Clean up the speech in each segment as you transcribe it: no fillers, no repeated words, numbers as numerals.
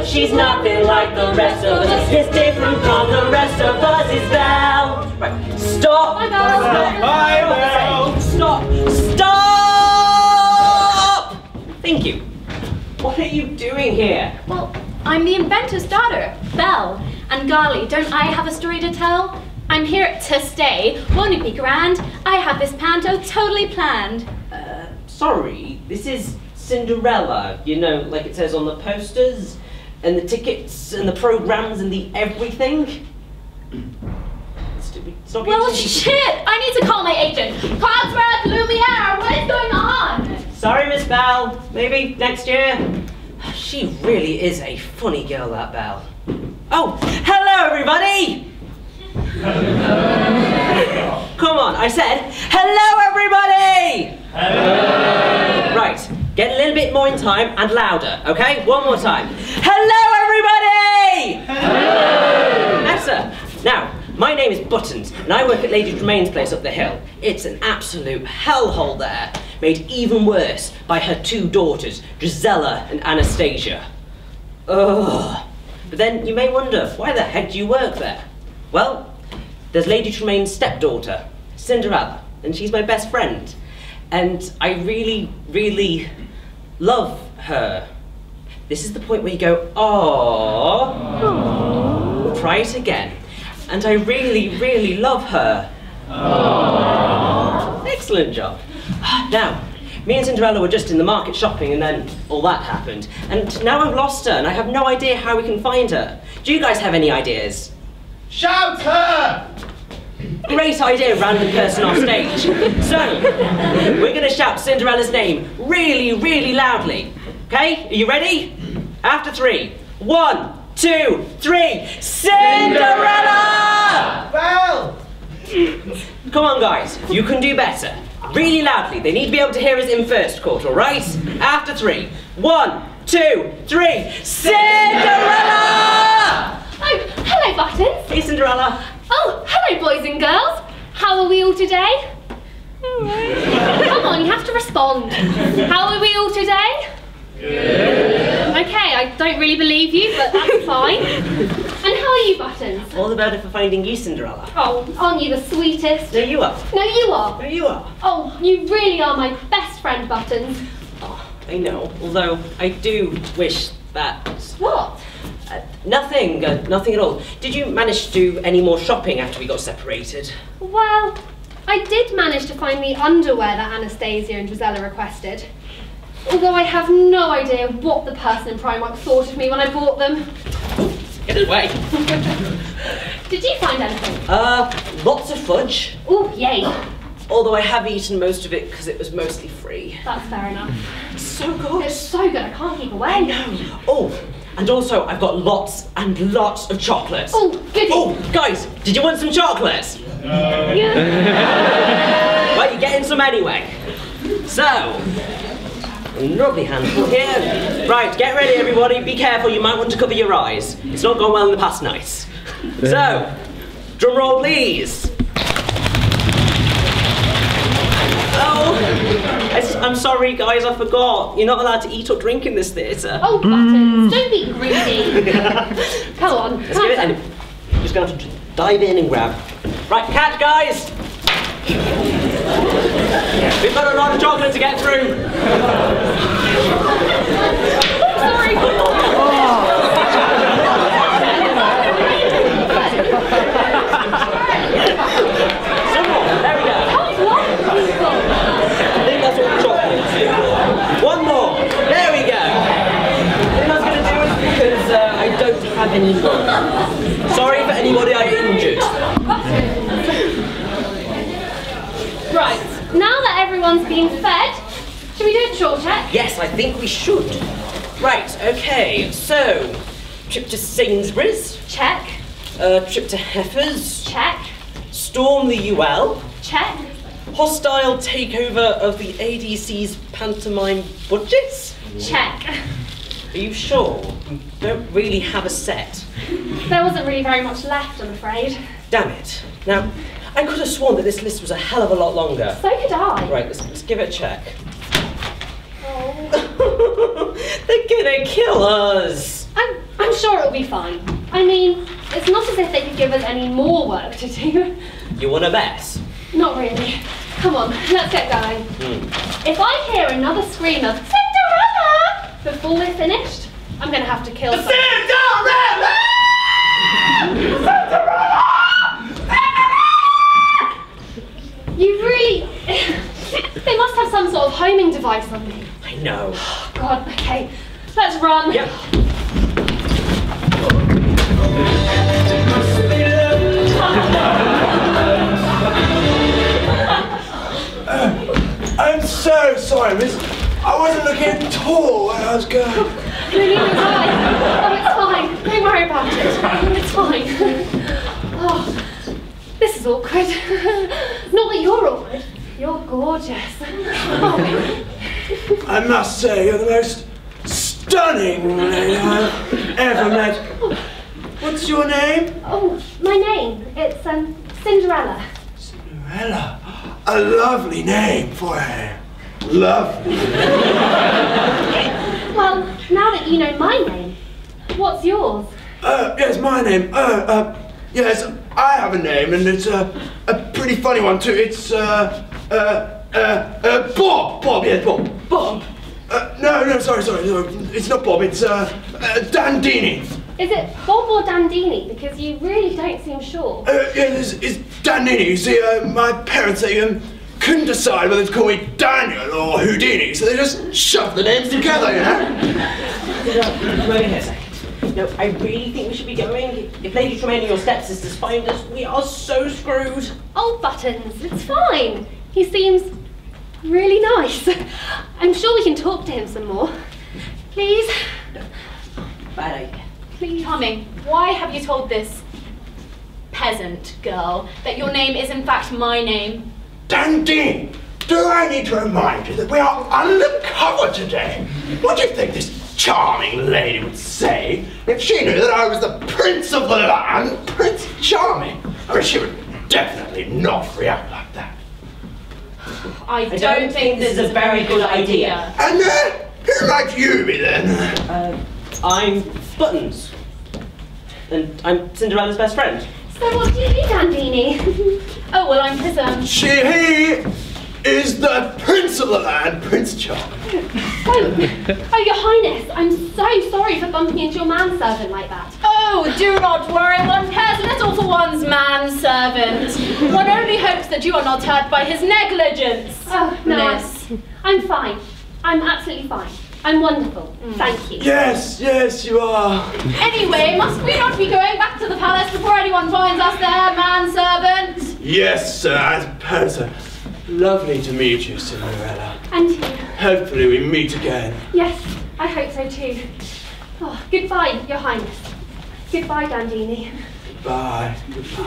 but she's nothing like the rest of us. It's different from the rest of us, is Belle. Right, stop! Bye, Belle. Bye, Belle. Stop! Stop! Thank you. What are you doing here? Well, I'm the inventor's daughter, Belle. And golly, don't I have a story to tell? I'm here to stay. Won't it be grand? I have this panto totally planned. Sorry, this is Cinderella, you know, like it says on the posters, and the tickets, and the programs, and the everything. Stop Well, shit! I need to call my agent. Codsworth, Lumiere, what is going on? Sorry, Miss Belle. Maybe next year. She really is a funny girl, that Belle. Oh, hello, everybody! Come on, I said, hello, everybody! Hello! Right, get a little bit more in time and louder, okay? One more time. Hello, everybody! Hello! Excellent. Now, my name is Buttons, and I work at Lady Tremaine's place up the hill. It's an absolute hellhole there, made even worse by her two daughters, Drizella and Anastasia. Ugh. But then you may wonder, why the heck do you work there? Well, there's Lady Tremaine's stepdaughter, Cinderella, and she's my best friend. And I really, really love her. This is the point where you go, aww. Try it again. And I really, really love her. Aww. Excellent job. Now, me and Cinderella were just in the market shopping and then all that happened. And now I've lost her and I have no idea how we can find her. Do you guys have any ideas? Shout her! Great idea, random person off stage. So, we're going to shout Cinderella's name really, really loudly. Okay, are you ready? After 3. 1, 2, 3. Cinderella! Belle! Come on, guys, you can do better. Really loudly. They need to be able to hear us in first court, all right? After 3. 1, 2, 3. Cinderella! Oh, hello, Buttons. Hey, Cinderella. Oh, hello, boys and girls. How are we all today? Come on, you have to respond. How are we all today? Good. Okay, I don't really believe you, but that's fine. And how are you, Buttons? All the better for finding you, Cinderella. Oh, aren't you the sweetest? No, you are. No, you are. No, you are. Oh, you really are my best friend, Buttons. Oh, I know, although I do wish that... What? Nothing at all. Did you manage to do any more shopping after we got separated? Well, I did manage to find the underwear that Anastasia and Drizella requested. Although I have no idea what the person in Primark thought of me when I bought them. Get it away. Did you find anything? Lots of fudge. Ooh, yay. Although I have eaten most of it because it was mostly free. That's fair enough. It's so good. It's so good, I can't keep away. No. Oh, and also I've got lots and lots of chocolates. Oh, goody. Oh, guys, did you want some chocolates? Yeah. Well, you're getting some anyway. So, a lovely handful here. Right, get ready everybody, be careful, you might want to cover your eyes. It's not gone well in the past nights. So, drum roll please. Oh, I'm sorry guys, I forgot. You're not allowed to eat or drink in this theatre. Oh, Buttons, don't be greedy. Come on. Let's get it in. You're just going to have to dive in and grab. Right, catch guys! We've got a lot of chocolate to get through. Sorry. Some more, there we go. I think that's all the chocolates. One more, there we go. I think that's going to do it because I don't have any more. Sorry for anybody I injured. Right, now that everyone's being fed, should we do a chore check? Yes, I think we should. Right, okay, so, trip to Sainsbury's. Check. Trip to Heifers. Check. Storm the UL. Check. Hostile takeover of the ADC's pantomime budgets. Check. Are you sure? We don't really have a set. There wasn't really very much left, I'm afraid. Damn it. Now, I could have sworn that this list was a hell of a lot longer. So could I. Right, let's give it a check. Oh. They're gonna kill us. I'm I'm sure it'll be fine. I mean, it's not as if they could give us any more work to do. You want to bet? Not really. Come on, let's get going. If I hear another scream of Cinderella before we're finished, I'm going to have to kill someone. Cinderella! You really... They must have some sort of homing device on me. I know. Oh, God, okay. Let's run. Yep. I'm so sorry, miss. I wasn't looking at all where I was going. No, neither was I. Oh, it's fine. Don't worry about it. It's fine. Oh, this is awkward. Not that you're awkward. You're gorgeous. Oh. I must say, you're the most stunning lady I've ever met. What's your name? Oh, my name. It's Cinderella. Cinderella. A lovely name for her. Lovely. Well, now that you know my name, what's yours? Yes, my name. Yes, I have a name, and it's a pretty funny one too. It's Bob. Bob, yes, Bob. Bob. No, sorry, it's not Bob. It's Dandini. Is it Bob or Dandini? Because you really don't seem sure. Yes, it's Dandini. You see, my parents, they couldn't decide whether to call me Daniel or Houdini, so they just shoved the names together, you know? Wait a second. No, I really think we should be going. If Lady Tremaine and your stepsisters find us, we are so screwed. Oh, Buttons, it's fine. He seems really nice. I'm sure we can talk to him some more. Please? Bad idea. Please. Charming, why have you told this peasant girl that your name is in fact my name? Dandini, do I need to remind you that we are undercover today? What do you think this charming lady would say if she knew that I was the Prince of the land, Prince Charming? I mean, she would definitely not react like that. I don't think this is a very good idea. And who might you be then? I'm Buttons. And I'm Cinderella's best friend. So what do you do, Dandini? Oh, well, I'm his, He is the Prince of the land, Prince Charming. Oh, Your Highness, I'm so sorry for bumping into your manservant like that. Oh, do not worry, one cares little for one's manservant. One only hopes that you are not hurt by his negligence. Oh, no, Miss. I'm fine. I'm absolutely fine. I'm wonderful. Thank you. Yes, you are. Anyway, must we not be going back to the palace before anyone finds us there, manservant? Yes, sir, I suppose so. Lovely to meet you, Cinderella. And you. Hopefully we meet again. Yes, I hope so too. Oh, goodbye, Your Highness. Goodbye, Dandini. Goodbye.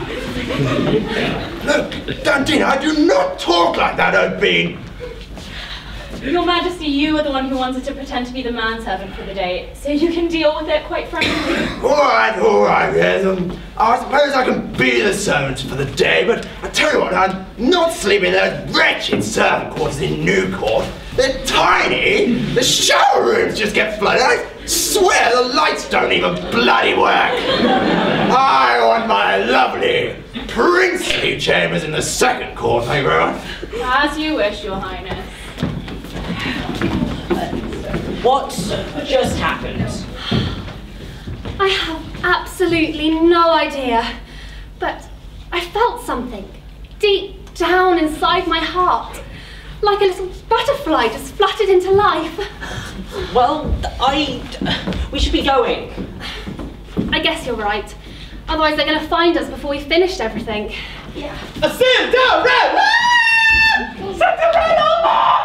Look, Dandini, I do not talk like that, O'Bean. Your Majesty, you are the one who wanted to pretend to be the manservant for the day, so you can deal with it quite frankly. All right, yes. I suppose I can be the servant for the day, but I tell you what, I'm not sleeping in those wretched servant quarters in New Court. They're tiny. The shower rooms just get flooded. I swear the lights don't even bloody work. I want my lovely, princely chambers in the second court, thank you very much. As you wish, Your Highness. What just happened? I have absolutely no idea, but I felt something deep down inside my heart, like a little butterfly just fluttered into life. Well, we should be going. I guess you're right. Otherwise they're going to find us before we finished everything. Yeah. Cinderella! Cinderella!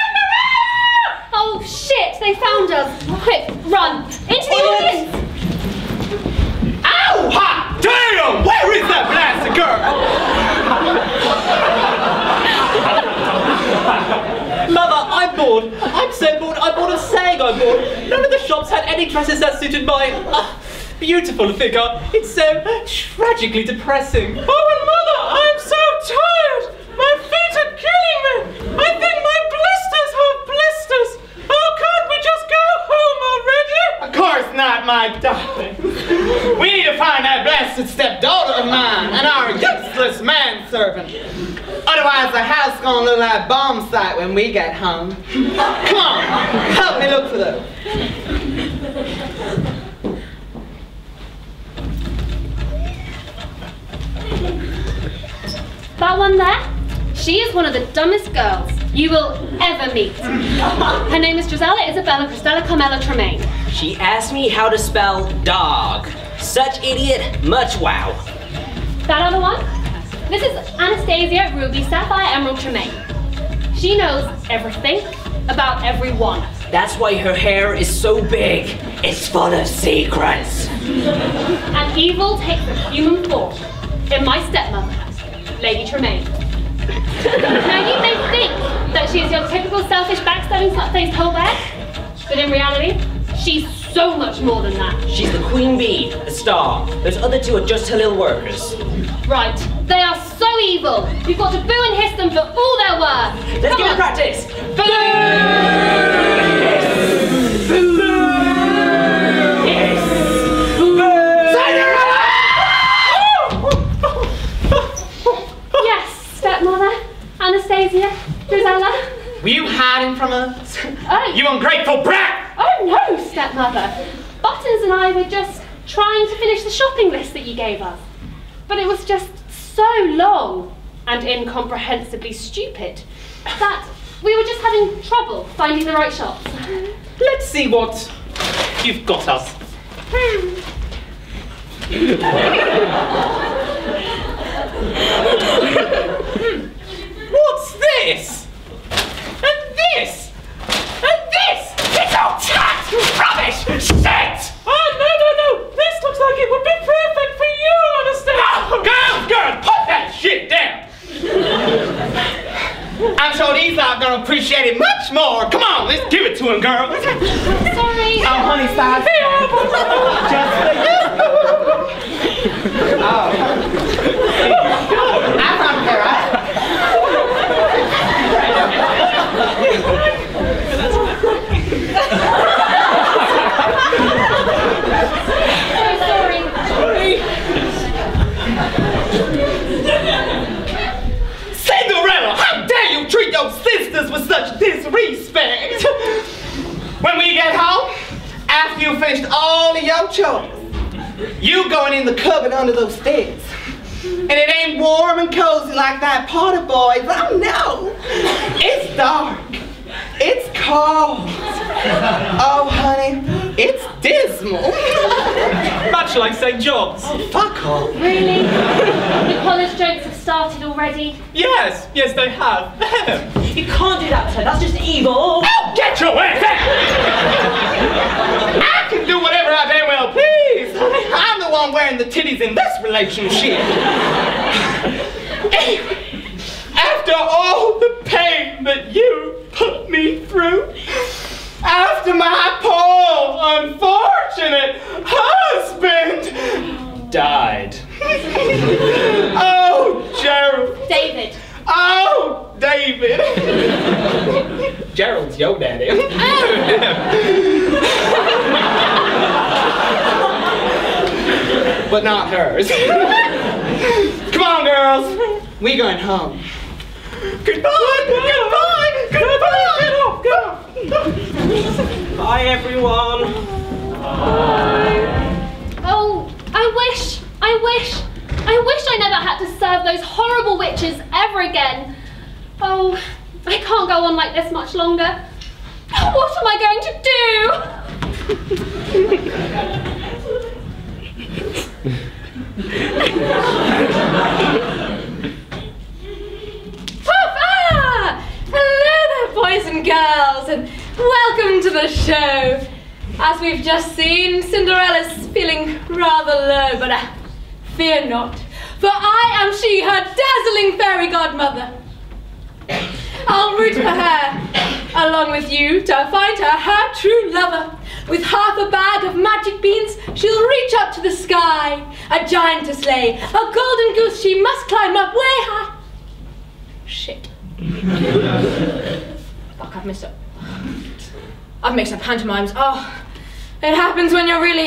Oh shit, they found us. Quick, run. Into the audience. Ow! Hot damn! Where is that blasted girl? Mother, I'm bored. I'm so bored. I'm bored of saying I'm bored. None of the shops had any dresses that suited my beautiful figure. It's so tragically depressing. Oh, and Mother, I'm so tired. My feet are killing me. I think my blisters have blisters. Oh, can't we just go home already? Of course not. about my darling. We need to find that blasted stepdaughter of mine and our useless manservant. Otherwise, the house gonna look like a bomb site when we get home. Come on, help me look for them. That one there? She is one of the dumbest girls you will ever meet. Her name is Drizella Isabella Cristella Carmela Tremaine. She asked me how to spell dog. Such idiot, much wow. That other one? This is Anastasia Ruby Sapphire Emerald Tremaine. She knows everything about everyone. That's why her hair is so big. It's full of secrets. And evil takes a human form in my stepmother, Lady Tremaine. Now you may think that she is your typical selfish, backstabbing, slut-faced whoreback, but in reality, she's so much more than that. She's the queen bee, the star. Those other two are just her little workers. Right, they are so evil. You've got to boo and hiss them for all they're worth. Let's give it practice. Boo! Yes, stepmother, Anastasia, Drizella. Were you hiding from us? Oh. You ungrateful brat! Oh no, stepmother. Buttons and I were just trying to finish the shopping list that you gave us. But it was just so long and incomprehensibly stupid that we were just having trouble finding the right shops. Let's see what you've got us. What's this? And this? And this? It's all tacked! Rubbish! Shit! Oh, no. This looks like it would be perfect for you, Anastasia! Girl, put that shit down! I'm sure these are gonna appreciate it much more. Come on, let's give it to him, girl. Sorry. Oh, honey, size. Just for you. Oh. I'm not there, right? Sorry. Cinderella, how dare you treat your sisters with such disrespect? When we get home, after you finished all of your chores, you going in the cupboard under those stairs. And it ain't warm and cozy like that party boys. Oh no, it's dark. It's cold. Oh honey, it's dismal. Much like St. John's. Oh, fuck off. Really? The college jokes have started already? Yes, they have. You can't do that, Ted. That's just evil. Oh, get your ass out! I can do whatever I damn well please. I'm the one wearing the titties in this relationship. Anyway, after all the pain that you put me through, after my poor, unfortunate husband died. Oh, Gerald. David. Oh, David. Gerald's your daddy. But not hers. Come on, girls. We going home. Goodbye. Get off. Bye, everyone. Oh, I wish I never had to serve those horrible witches ever again. Oh, I can't go on like this much longer. What am I going to do? Ah! Hello there, boys and girls, and welcome to the show. As we've just seen, Cinderella's feeling rather low, but fear not, for I am she, her dazzling fairy godmother. I'll root for her, along with you, to find her true lover. With half a bag of magic beans, she'll reach up to the sky. A giant to slay, a golden goose she must climb up way high. Shit. Fuck, I've mixed up pantomimes. Oh, It happens when you're really,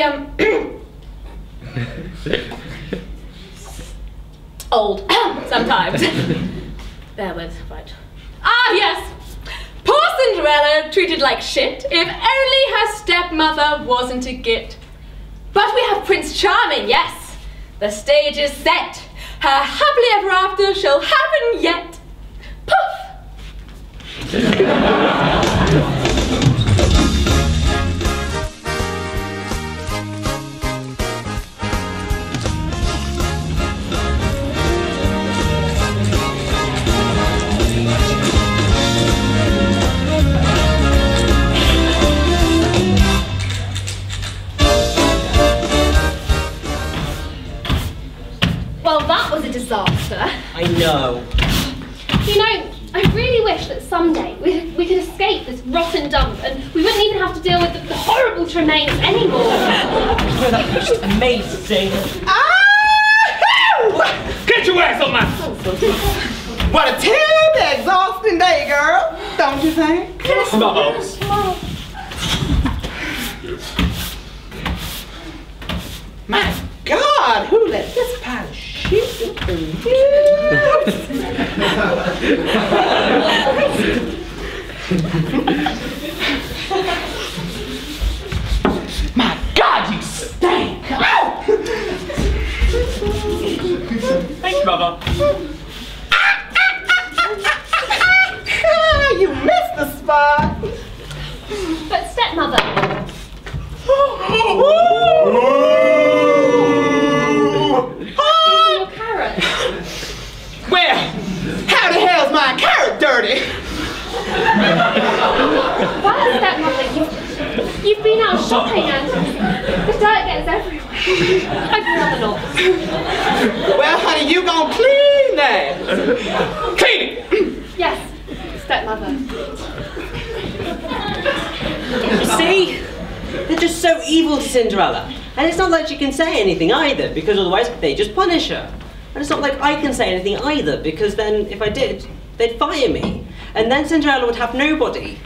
old, sometimes. Bear with, right. Ah, yes! Poor Cinderella, treated like shit, if only her stepmother wasn't a git. But we have Prince Charming, yes! The stage is set. Her happily ever after shall happen yet. Poof! Well, that was a disaster. I know. You know, I really wish that someday we could escape this rotten dump and we wouldn't even have to deal with the horrible Tremaine anymore. Oh, that was just amazing. Get your ass on my... What a terribly exhausting day, girl. Don't you think? Smalls. My God, who let this pile of shit into My God, you stink! Ow! Thanks, Mother. You missed the spot. But stepmother, your carrot. Well, how the hell's my carrot dirty? Well, stepmother, you've been out shopping and the dirt gets everywhere. I'd rather not. Well, honey, you gonna clean that? Clean it! Yes, stepmother. You see? They're just so evil to Cinderella. And it's not like she can say anything either, because otherwise they just punish her. And it's not like I can say anything either, because then if I did, they'd fire me. And then Cinderella would have nobody.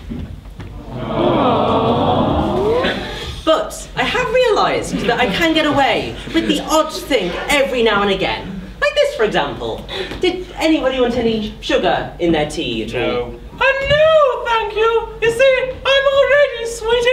But I have realised that I can get away with the odd thing every now and again. Like this, for example. Did anybody want any sugar in their tea at all? No, thank you. You see, I'm already sweet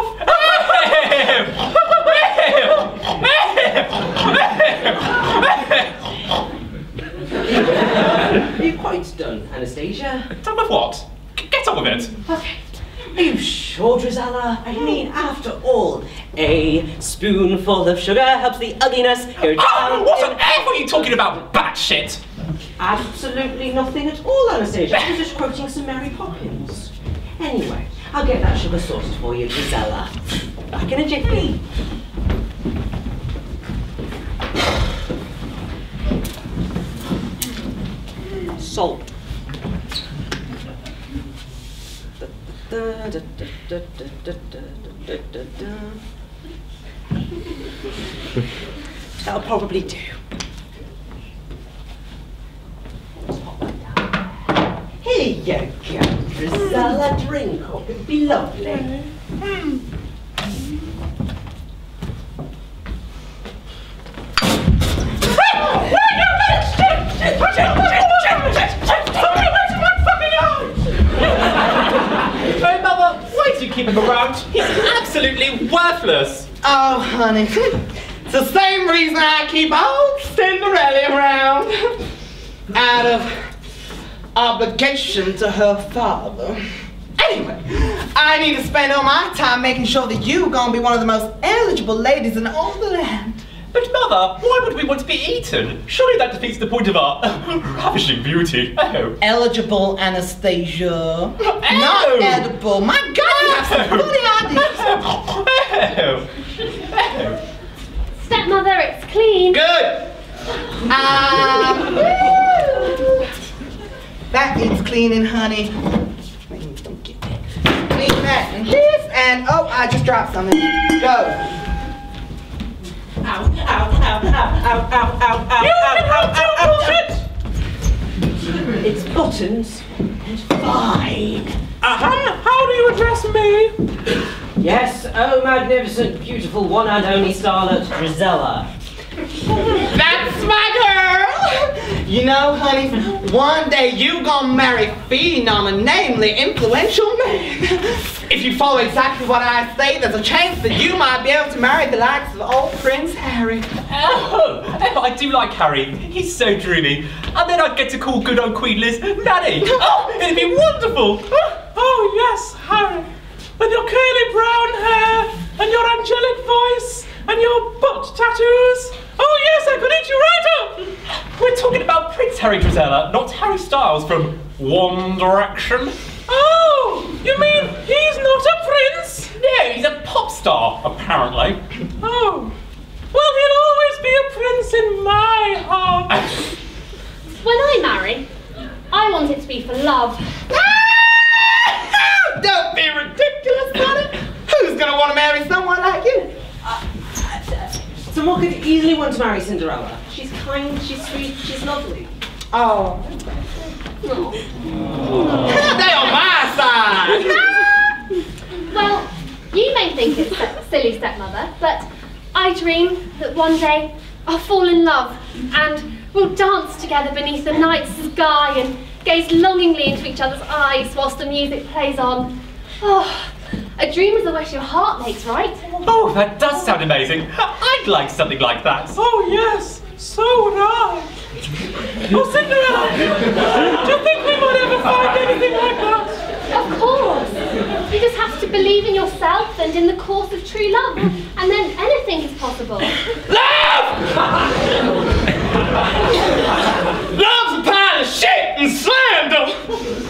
enough. Are you quite done, Anastasia? Done with what? Get on with it. Okay. Are you sure, Drizella? I mean, after all, a spoonful of sugar helps the ugliness go down. Oh, what on earth are you talking about, batshit? Absolutely nothing at all, Anastasia. I was just quoting some Mary Poppins. Anyway, I'll get that sugar sorted for you, Drizella. Back in a jiffy. Salt. That'll probably do. Here you go, Drizella. Drink up. It'd be lovely. Hey, Mother, why do you keep him around? He's absolutely worthless. Oh, honey, it's the same reason I keep old Cinderella around. Out of obligation to her father. Anyway, I need to spend all my time making sure that you're gonna be one of the most eligible ladies in all the land. But Mother, why would we want to be eaten? Surely that defeats the point of our ravishing beauty. Oh. Eligible, Anastasia. Oh. Not edible. My God, you have some funny ideas. Oh. Stepmother, it's clean. Good. That needs cleaning, honey. Clean that and this, and oh, I just dropped something. Go. Ow, ow, ow, ow, ow, ow, ow, ow, ow, It's buttons and fine. How do you address me? Yes, oh magnificent, beautiful, one and only starlet, Drizella. That's my girl! You know, honey, one day you gonna marry phenom, namely influential man. If you follow exactly what I say, there's a chance that you might be able to marry the likes of old Prince Harry. Oh, I do like Harry. He's so dreamy. And then I'd get to call good old Queen Liz Nanny. Oh, it'd be wonderful. Oh yes, Harry. With your curly brown hair and your angelic voice and your butt tattoos. Oh yes, I could eat you right up. We're talking about Prince Harry Drizella, not Harry Styles from One Direction. Oh, you mean he's not a prince? No, he's a pop star, apparently. Oh, well, he'll always be a prince in my heart. When I marry, I want it to be for love. Don't be ridiculous, honey. Who's gonna want to marry someone like you? Someone could easily want to marry Cinderella. She's kind, she's sweet, she's lovely. Oh. They on my side. Well, you may think it's silly, stepmother, but I dream that one day I'll fall in love and we'll dance together beneath the night sky and gaze longingly into each other's eyes whilst the music plays on. Oh, a dream is a wish your heart makes, right? Oh, that does sound amazing. I'd like something like that. Oh yes, so would I. Oh Cinderella, do you think we might ever find anything like that? Of course. You just have to believe in yourself and in the course of true love, and then anything is possible. Love! Love's a pile of shit and slander!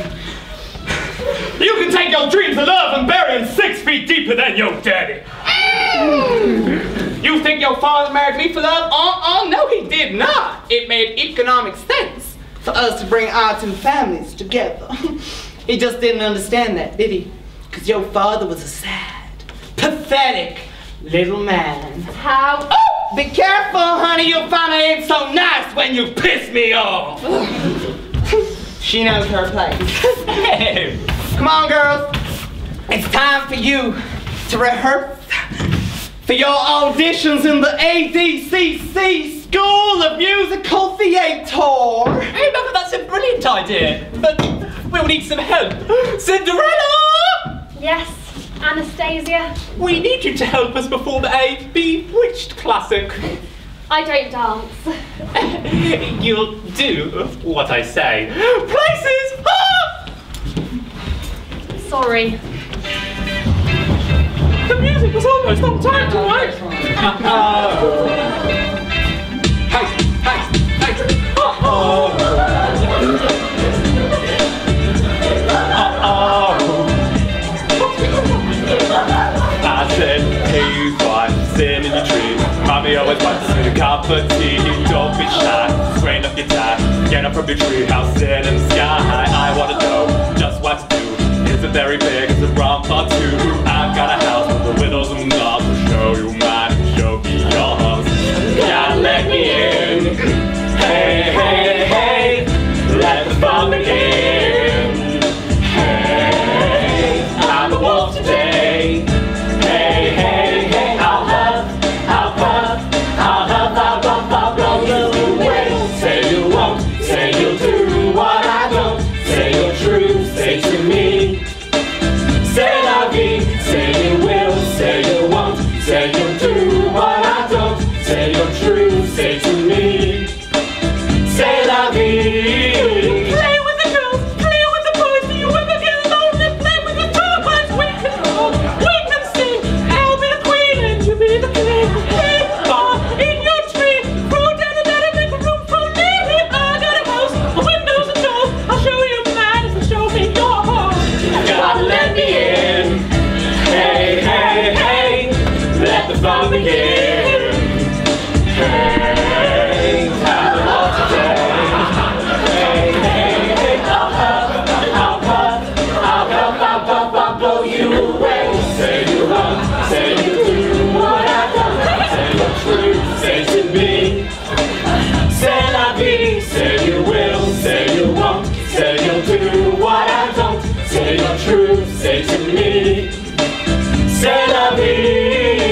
You can take your dreams of love and bury them 6 feet deeper than your daddy. You think your father married me for love? Oh, no, he did not. It made economic sense for us to bring our two families together. He just didn't understand that, did he? Because your father was a sad, pathetic little man. How? Oh, be careful, honey. You'll find I ain't so nice when you piss me off. She knows her place. Come on, girls. It's time for you to rehearse for your auditions in the ADCC School of Musical Theatre. Hey, Mother, that's a brilliant idea. But we'll need some help. Cinderella! Yes, Anastasia. We need you to help us perform a Bewitched classic. I don't dance. You'll do what I say. Places! Ah! Sorry. The music was almost on time tonight. I said, hey you boy, sit in your tree. Mommy always wants to see a cup of tea. Don't be shy, strain up your tie. Get up from your tree house, sit in the sky. I wanna know just what to do. Is it very big? Is it round for two? I've got a house with the windows and knobs. I'll show you mine, show me yours. Gotta let me in. Hey, hey, hey, let the fun begin. Hey, I'm the wolf today. Hey, hey, hey, I'll huff, I'll puff, I'll huff, I'll puff, I'll blow you away. Say you won't, say you'll do what I don't. Say you're true, say to me. Say la vie, say you will, say you won't. Say you'll do what I don't. Say you're true, say to me. Say la vie. Play with the girls, play with the boys. Do you ever get lonely? Play with the turbines. We can talk, we can sing. I'll be the queen and you be the king. Hey, in your tree, throw down the net and make a room for me. I got a house, windows and doors. I'll show you mine and show me your heart. Gotta let me in. Hey, hey, hey, let the fun begin. Hey, time to walk today. Hey, hey, hey, I'll huff, I'll puff, I'll puff, I'll puff, I'll blow you away. Say you won't, say you do what I don't. Say you're true, say to me. Say la vie, say you will, say you won't. Say you'll do what I don't. Say you're true, say to me. C'est la vie.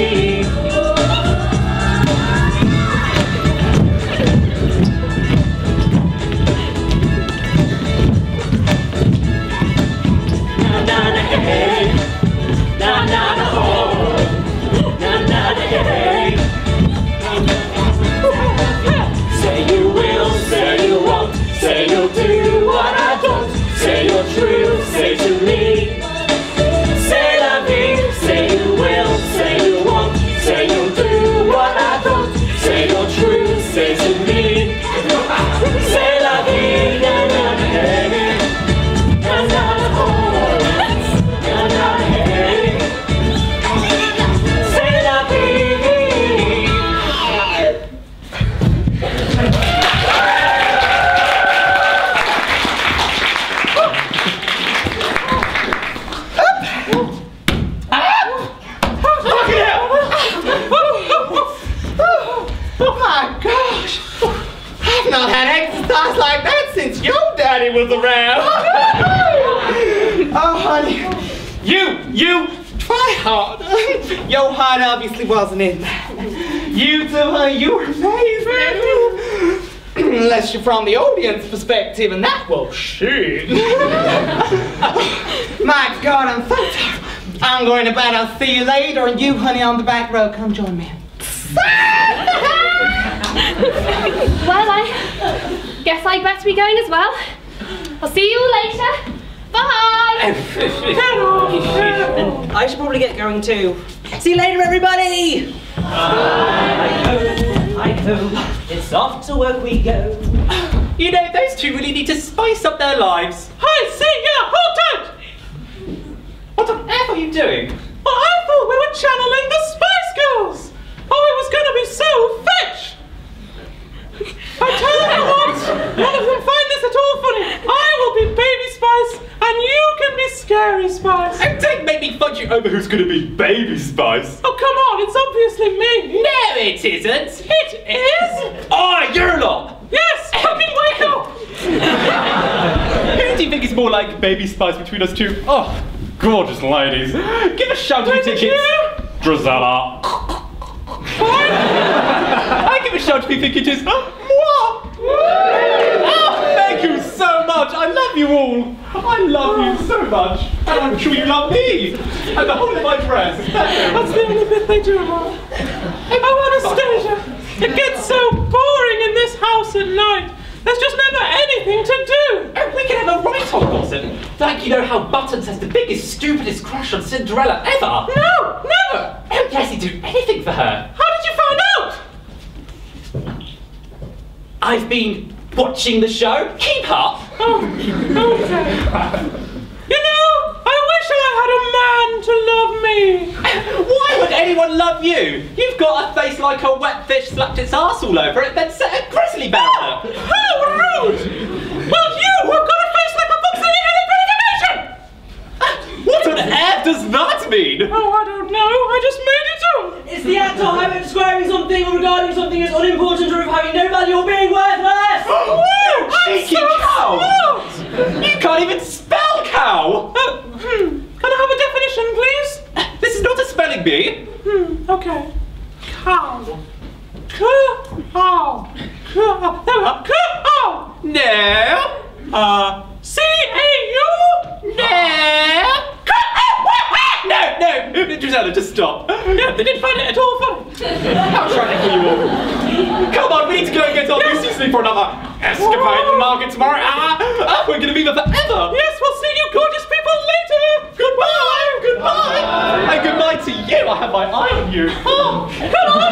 Say you will, say you won't, say you'll do what I don't, say you're true, say to me. Say la vie, say you will, say you won't, say you'll do what I don't, say you're true, say to me. Say la vie, na na hey, na na oh, na na hey. Say la vie. Oh my gosh! I've not had exercise like that since your daddy was around. Oh honey, you try hard. Your heart obviously wasn't in that. You too, honey, you were amazing. Unless you're from the audience perspective, and that was shit. My God, I'm so tired. I'm going to bed. I'll see you later, and you, honey, on the back row, come join me. Well, I guess I'd better be going as well. I'll see you all later. Bye! And I should probably get going too. See you later, everybody! I hope it's off to work we go. You know, those two really need to spice up their lives. Hi, see ya! Hold tight! What on earth are you doing? Well, I thought we were channeling the Spice Girls! Oh, it was gonna be so fetch! I tell you what, none of them find this at all funny. I will be Baby Spice, and you can be Scary Spice. And don't make me fudge you over who's going to be Baby Spice. Oh, come on, it's obviously me. No, it isn't. It is? Oh, you're not. Yes, fucking wake up! Who do you think is more like Baby Spice between us two? Oh, gorgeous ladies. Give a shout to your tickets. Drizella. I give a shout if you think it is. Moi. Oh, thank you so much. I love you all. I love you so much. And I'm sure you love me. And the whole of my dress. That's the only bit they do, Mom. Oh, Anastasia, it gets so boring in this house at night. There's just never anything to do. Oh, we can have a right-on gossip. Like you know how Buttons has the biggest, stupidest crush on Cinderella ever. No, never. Oh, yes, he'd do anything for her. How did you find out? I've been watching the show. Keep up. Oh, okay. You know, I wish I had a man to love me. Why would anyone love you? You've got a face like a wet fish slapped its arse all over it, then set a grizzly bear on it. How rude! Well, you have got a face like a fox in any information! What on earth does that mean? Oh, I don't know. I just made it up. Is the act or habit describing something or regarding something as unimportant or of having no value or being worthless? Oh, wow! Cheeky I'm so cow! smart. You can't even spell cow! Can I have a definition, please? This is not a spelling bee. Okay. Cow. Cow. Cow. Cow. No. C-A-U? No. No, Drizella, just stop. Yeah, they didn't find it at all funny. How trying for you all. Come on, we need to go and get our Lucy sleep for another escapade in the market tomorrow. We're going to be there forever. Yes, we'll see you gorgeous people later. Goodbye. Goodbye. And goodbye to you. I have my eye on you. Oh, come on.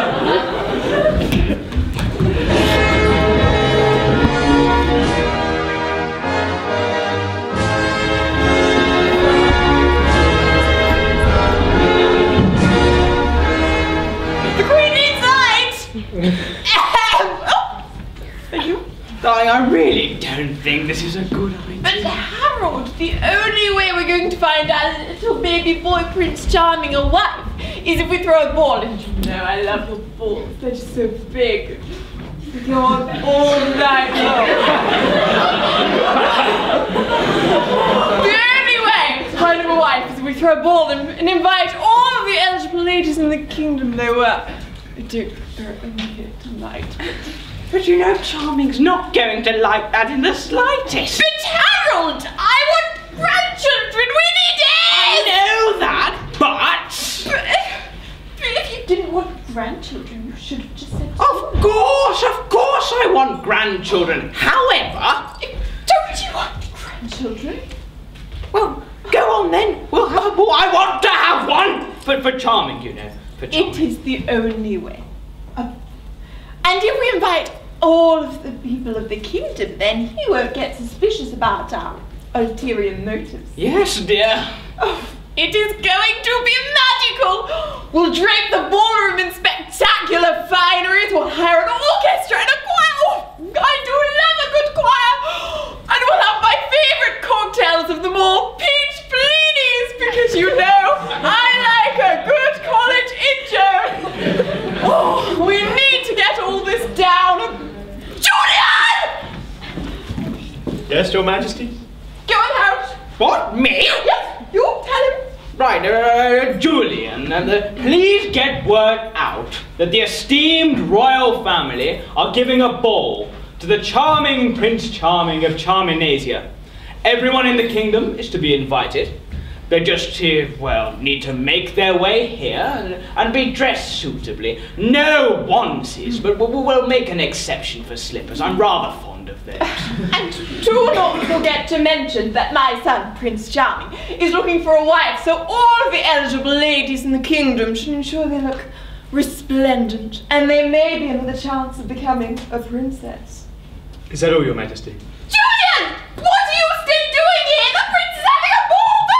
Darling, I really don't think this is a good idea. But Harold, the only way we're going to find our little baby boy Prince Charming a wife is if we throw a ball. And you know I love your balls. They're just so big. We go on all night long. The only way to find him a wife is we throw a ball and invite all of the eligible ladies in the kingdom. They were. They're only here tonight. But you know, Charming's not going to like that in the slightest. But Harold, I want grandchildren. We need heirs. I know that, but if you didn't want grandchildren, you should have just said so. Of course I want grandchildren. However, don't you want grandchildren? Well, go on then. We'll have a boy. I want to have one. For Charming, you know. For Charming. It is the only way. And if we invite all of the people of the kingdom, then he won't get suspicious about our ulterior motives. Yes, dear. Oh, it is going to be magical! We'll drape the ballroom in spectacular fineries, we'll hire an orchestra and a choir. Oh, I do love a good choir! And we'll have my favourite cocktails of them all, peach blinis, because you know, I like a good college intro. Oh, we need to get all this down. Julian! Yes, Your Majesty? Go on, Harold. What, me? Yes, you tell him. Right, Julian, please get word out that the esteemed royal family are giving a ball to the charming Prince Charming of Charminasia. Everyone in the kingdom is to be invited. They just, need to make their way here and be dressed suitably. No onesies, but we'll make an exception for slippers. I'm rather fond of those. And do not forget to mention that my son, Prince Charming, is looking for a wife, so all of the eligible ladies in the kingdom should ensure they look resplendent, and they may be with a chance of becoming a princess. Is that all, Your Majesty? Julian! What are you still doing here? The prince is having a ball! The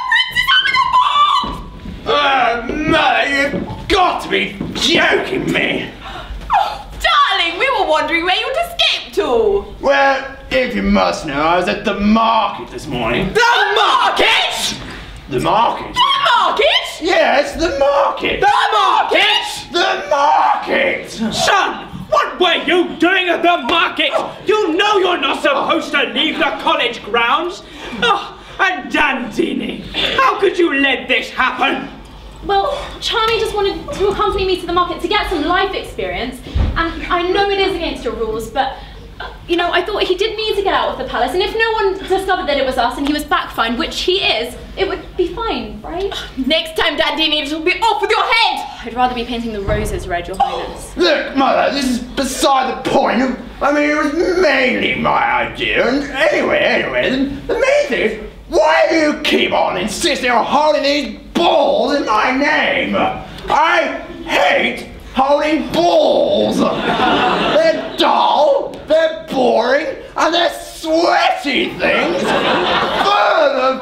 prince is having a ball! Mother, you've got to be joking me. Oh, darling, we were wondering where you'd escaped to. Well, if you must know, I was at the market this morning. The market? The market? The market? Yes, the market. The market? The market! Son, what were you doing at the market? You know you're not supposed to leave the college grounds. Oh, and Dandini, how could you let this happen? Well, Charming just wanted to accompany me to the market to get some life experience, and I know it is against your rules, but I thought he did need to get out of the palace, and if no one discovered that it was us and he was back fine, which he is, it would be fine, right? Next time, Dandini, it'll be off with your head! I'd rather be painting the roses red, Your Highness. Look, Mother, this is beside the point. I mean, it was mainly my idea, and anyway, the main thing is, why do you keep on insisting on holding these balls in my name? I hate holding balls. They're dull, they're boring, and they're sweaty things full of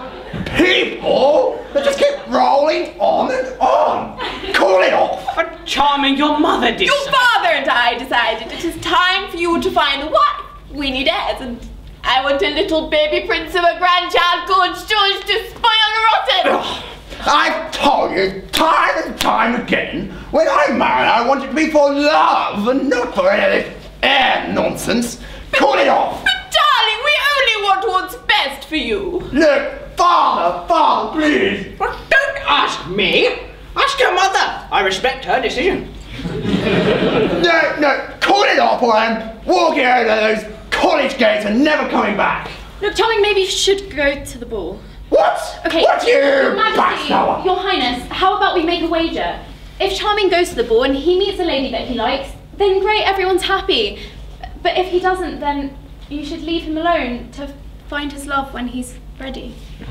people that just keep rolling on and on. Call it off. But Charming, your mother decided. Your father and I decided it is time for you to find a wife. We need heirs, and I want a little baby prince of a grandchild called George to spoil the rotten. I've told you time and time again, when I'm married, I want it to be for love and not for any of this air nonsense. Call it off. But darling, we only want what's best for you. Look, Father, please. Well, don't ask me. Ask your mother. I respect her decision. No, call it off or I'm walking over those college gates and never coming back. Look, Charming maybe should go to the ball. What? Okay, What, you Your Majesty, backstabber? Your Highness, how about we make a wager? If Charming goes to the ball and he meets a lady that he likes, then great, everyone's happy. But if he doesn't, then you should leave him alone to find his love when he's ready.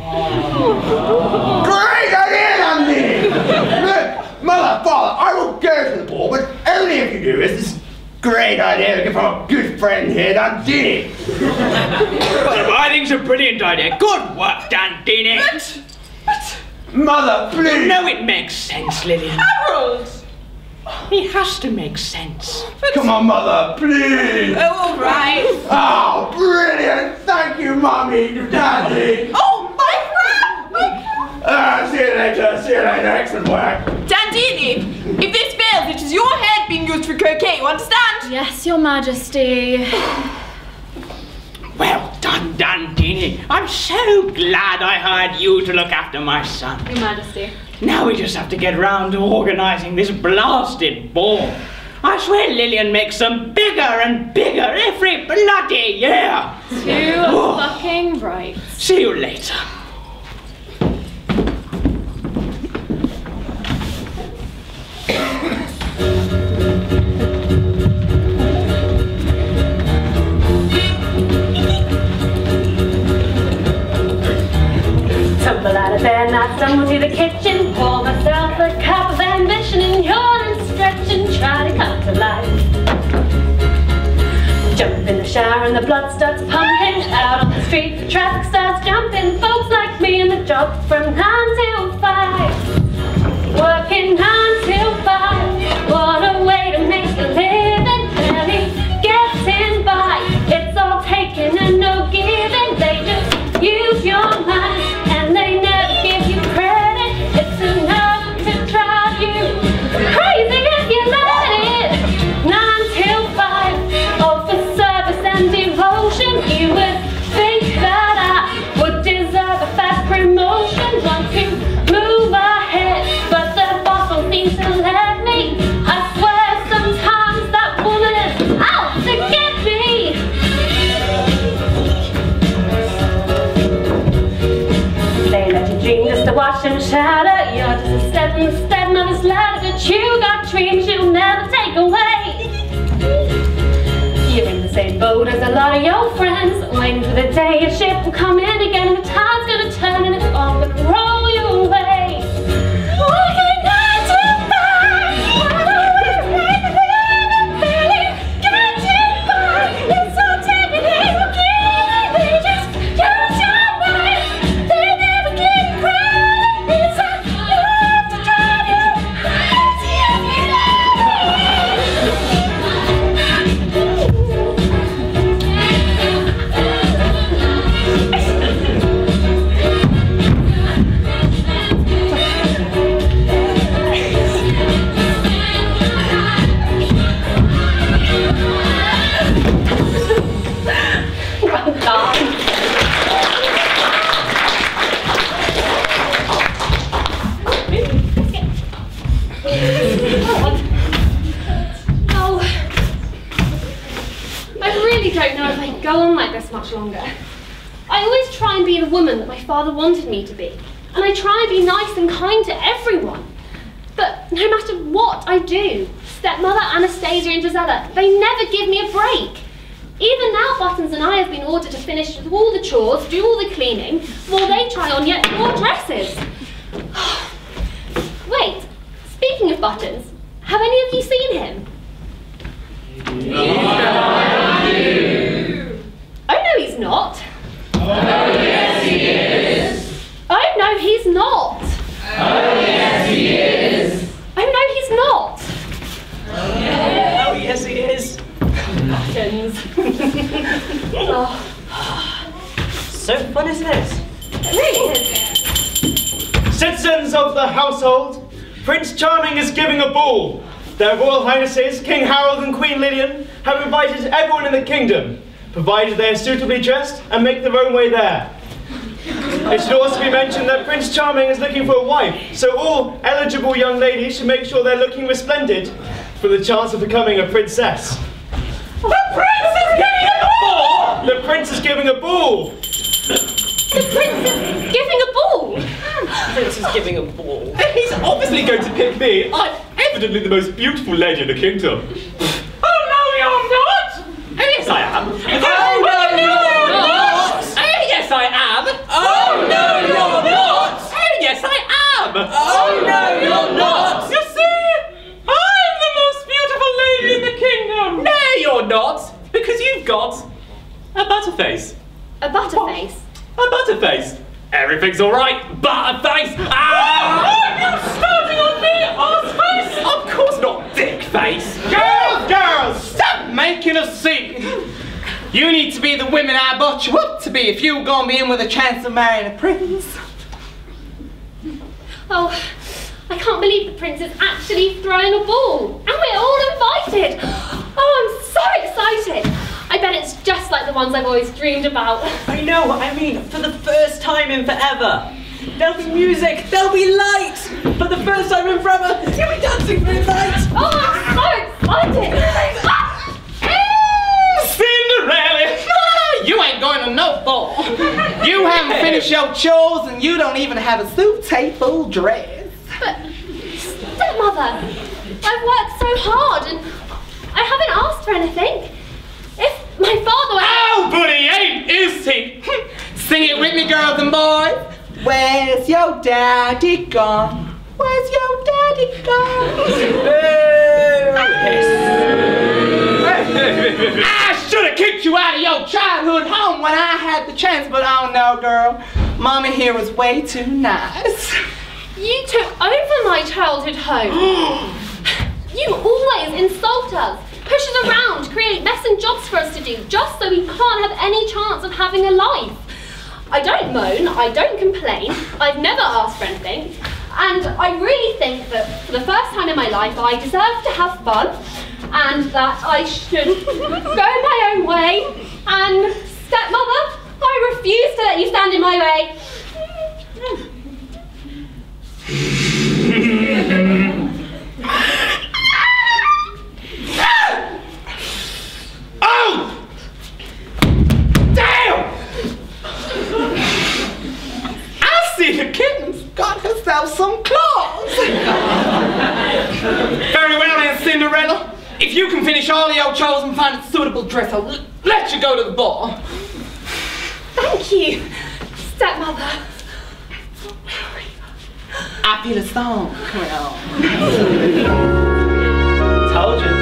Great idea, Andy! Look, Mother, Father, I will go to the ball, but only if you do this great idea to get from a good friend here, Dandini. I think it's a brilliant idea. Good work, Dandini. But Mother, please. No, it makes sense, Lillian. Harold! It has to make sense. Come on, Mother, please. Oh, all right. Oh, brilliant. Thank you, Mummy, Daddy. Oh, my friend! See you later. Excellent work. Dandini, if this fails, it is your head being used for croquet, you understand? Yes, Your Majesty. Well done. Well done, Teeny. I'm so glad I hired you to look after my son. Your Majesty. Now we just have to get round to organising this blasted ball. I swear Lillian makes them bigger and bigger every bloody year. Too fucking right. See you later. Tumble out of bed and I stumble to the kitchen, pour myself a cup of ambition and yawn and stretch and try to come to life. Jump in the shower and the blood starts pumping. Out on the street the traffic starts jumping. Folks like me in the job from 9 till 5. Working 9 till 5. What a way to make a living. Barely getting by. It's all taking and no giving. They just use your mind and they never give you credit. It's enough to drive you crazy if you let it. 9 till 5. All for service and devotion. You would think that I would deserve a fast promotion. Want to move ahead, but the boss won't seem to let me. I swear sometimes that woman is out to get me. They let you dream just to watch them shatter. You're just a step in the stepmother's ladder, but you got dreams you'll never take away. You're in the same boat as a lot of your friends, waiting for the day your ship will come in again and the tide's gonna turn and it's all gonna roll you away. Working 9 till 5, what a way to make a living, barely getting by. It's all taken and no giving, they just use your mind. They never give you credit, it's enough to drive you crazy if you let it. Oh, I really don't know if I can go on like this much longer. I always try and be the woman that my father wanted me to be, and I try and be nice and kind to everyone. But no matter what I do, stepmother, Anastasia and Drizella, they never give me a break. Even now, Buttons and I have been ordered to finish all the chores, do all the cleaning, while they try on yet more dresses. Wait, speaking of Buttons, have any of you seen him? Oh no, he's not. Oh yes he is. Oh no, he's not. Oh yes he is. Oh no, he's not. Oh yes. Oh, yes, he is. Buttons. So fun, isn't it? It really is. Citizens of the household, Prince Charming is giving a ball. Their Royal Highnesses, King Harold and Queen Lillian, have invited everyone in the kingdom, provided they are suitably dressed and make their own way there. It should also be mentioned that Prince Charming is looking for a wife, so all eligible young ladies should make sure they're looking resplendent for the chance of becoming a princess. The prince is giving a ball! The prince is giving a ball! The prince is giving a ball! The prince is giving a ball. He's obviously going to pick me. I'm evidently the most beautiful lady in the kingdom. Oh no, you're not! Oh yes, I am. Oh no, you're not! Oh yes, I am. Oh no, you're not! Oh yes, I am. Oh no, you're not! You see, I'm the most beautiful lady in the kingdom! No, you're not, because you've got a butterface. A butterface? A butterface. Everything's all right. Butterface. Ah! Are you starting on me, arseface? Of course not, thick face. Girls, stop making a scene. You need to be the women I brought you up to be if you were gonna be in with a chance of marrying a prince. Oh, I can't believe the prince is actually throwing a ball. And we're all invited. Oh, I'm so excited. I bet it's just like the ones I've always dreamed about. I know, I mean, for the first time in forever. There'll be music, there'll be light! For the first time in forever, you'll be dancing through light! Oh, I'm so excited! Cinderella! You ain't going to no ball. You haven't finished your chores and you don't even have a suitable dress. But, stepmother, I've worked so hard and I haven't asked for anything. If my father were... Oh, but he ain't, is he? Sing it with me, girls and boys. Where's your daddy gone? Where's your daddy gone? I should have kicked you out of your childhood home when I had the chance, but oh no, girl. Mommy here was way too nice. You took over my childhood home. You always insult us, push us around, create mess and jobs for us to do, just so we can't have any chance of having a life. I don't moan, I don't complain, I've never asked for anything, and I really think that for the first time in my life I deserve to have fun, and that I should go my own way, and stepmother, I refuse to let you stand in my way. Oh! Damn! I see the kitten's got herself some claws. Very well then, Cinderella. If you can finish all of your chores and find a suitable dress, I'll let you go to the ball. Thank you, stepmother. I feel a song coming on. Told you.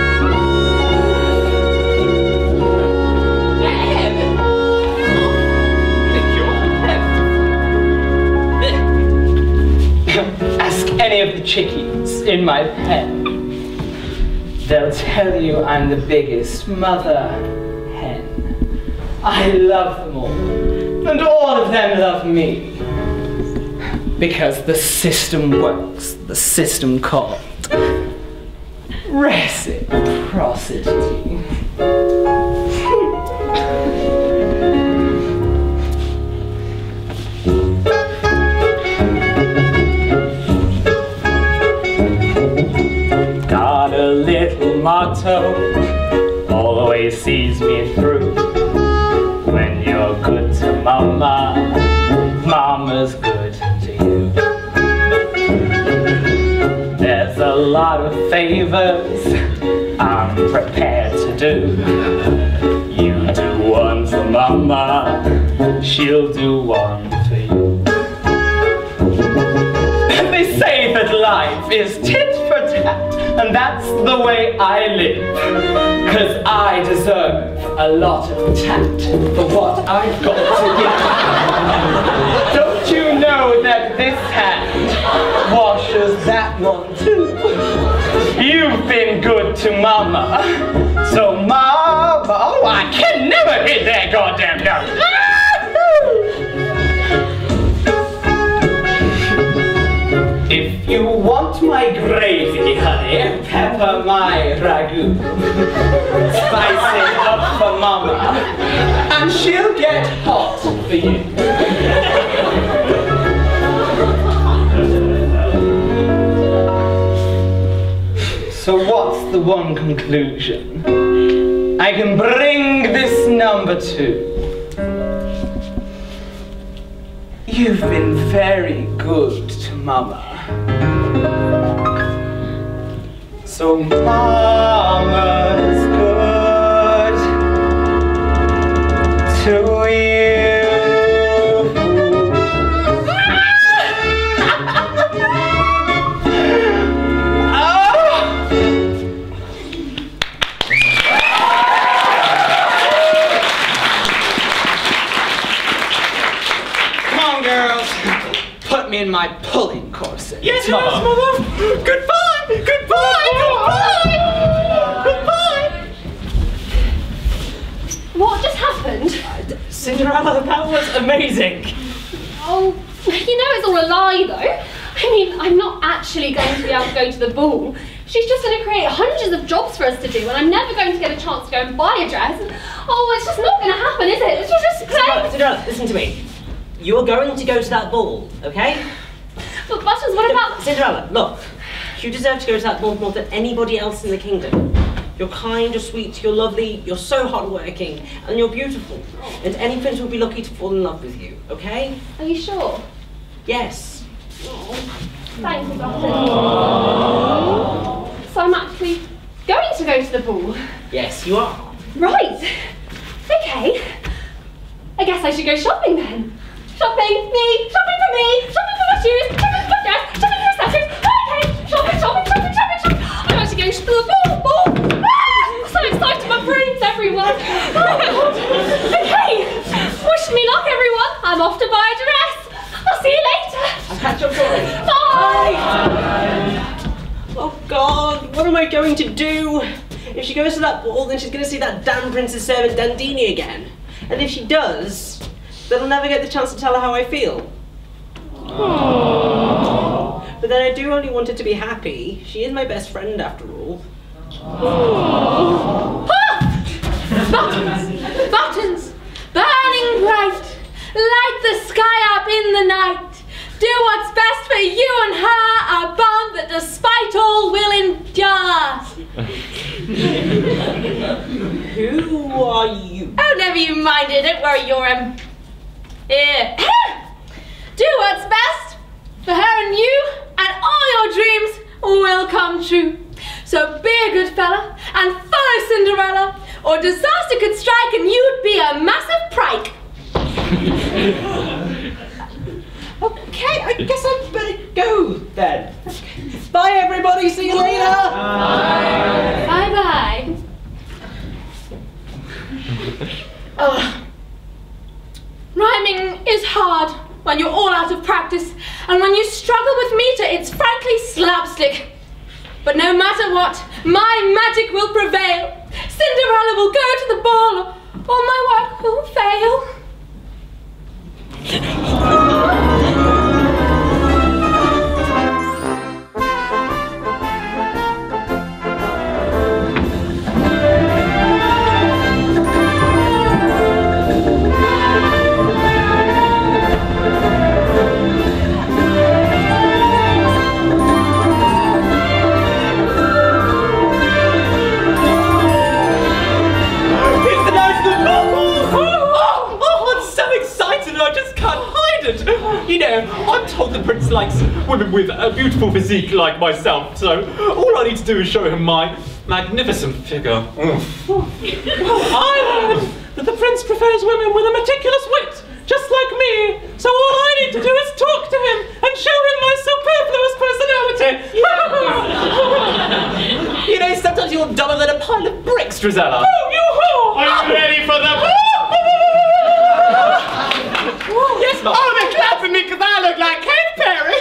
Ask any of the chickies in my pen. They'll tell you I'm the biggest mother hen. I love them all, and all of them love me. Because the system works, the system called reciprocity. Got a little motto, always sees me through. When you're good to mama, mama's good to you. There's a lot of favors I'm prepared to do. You do one for mama, she'll do one for you. They say that life is tit for tat, and that's the way I live. 'Cause I deserve a lot of tat for what I've got to give. Don't you know that this hand washes that one too? You've been good to mama, so mama, oh, I can never hit that goddamn note. If you want my gravy, honey, pepper my ragu. Spice it up for mama, and she'll get hot for you. So what's the one conclusion I can bring this number to? You've been very good to mama. So mama's good to you. In my pulling corset. Yes, mother. Goodbye, goodbye, goodbye, goodbye. What just happened? Cinderella, that was amazing. Oh, you know it's all a lie though. I mean, I'm not actually going to be able to go to the ball. She's just going to create hundreds of jobs for us to do, and I'm never going to get a chance to go and buy a dress. Oh, it's just not going to happen, is it? She'll just play. Cinderella, listen to me. You're going to go to that ball, okay? But Buttons, what about... Cinderella, look. You deserve to go to that ball more than anybody else in the kingdom. You're kind, you're sweet, you're lovely, you're so hardworking, and you're beautiful. And any prince will be lucky to fall in love with you, okay? Are you sure? Yes. Oh, thank you, Buttons. So I'm actually going to go to the ball? Yes, you are. Right. Okay. I guess I should go shopping then. Shopping, me, shopping for me, shopping for my shoes, shopping for my dress, shopping for accessories. Okay, shopping, shopping, shopping, shopping, shopping. I'm actually going to the ball. Ah, I'm so excited, my brain's everywhere. Okay, wish me luck, everyone. I'm off to buy a dress. I'll see you later. I'll catch up for it. Bye. Oh God, what am I going to do? If she goes to that ball, then she's going to see that damn Princess Servant Dandini again. And if she does, then I'll never get the chance to tell her how I feel. Aww. But then I do only want her to be happy. She is my best friend after all. Buttons, burning bright, light the sky up in the night. Do what's best for you and her, a bond that despite all will endure. Who are you? Oh, never you mind it, don't worry, you're here. Do what's best for her and you, and all your dreams will come true. So be a good fella and follow Cinderella, or disaster could strike and you'd be a massive prike. Okay, I guess I'd better go then. Bye everybody, see you later! Bye. Bye-bye. Rhyming is hard when you're all out of practice, and when you struggle with meter, it's frankly slapstick. But no matter what, my magic will prevail. Cinderella will go to the ball, or my work will fail. You know, I'm told the prince likes women with a beautiful physique like myself, so all I need to do is show him my magnificent figure. I heard that the prince prefers women with a meticulous wit, just like me, so all I need to do is talk to him and show him my superfluous personality. You know, sometimes you're dumber than a pile of bricks, Drizella. Oh, you-hoo! Are you ready for the... Yes, Mom. Oh, they're clapping me because I look like Katy Perry.